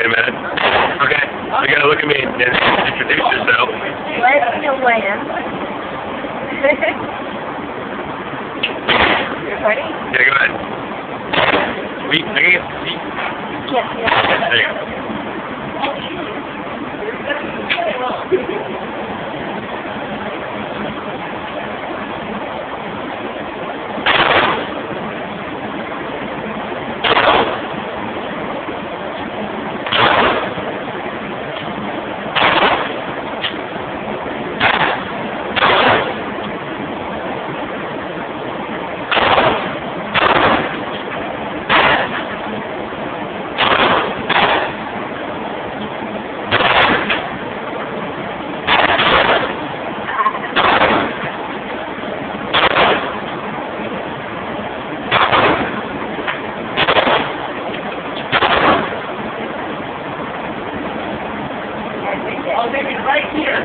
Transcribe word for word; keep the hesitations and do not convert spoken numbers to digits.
Wait a minute. Okay, you gotta look at me and introduce yourself. Let's go wham. You recording? Yeah, go ahead. Sweet, I can get sweet. Yes, yes. There you go. I'll take it right here.